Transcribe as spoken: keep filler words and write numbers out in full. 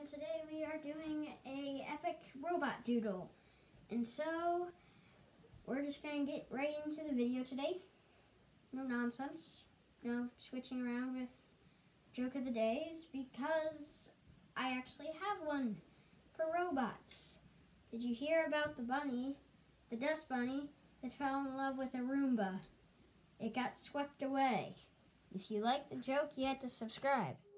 today we are doing a epic robot doodle. And so, we're just going to get right into the video today. No nonsense. No switching around with joke of the days, because I actually have one for robots. Did you hear about the bunny, the dust bunny, that fell in love with a Roomba? It got swept away. If you like the joke, you have to subscribe.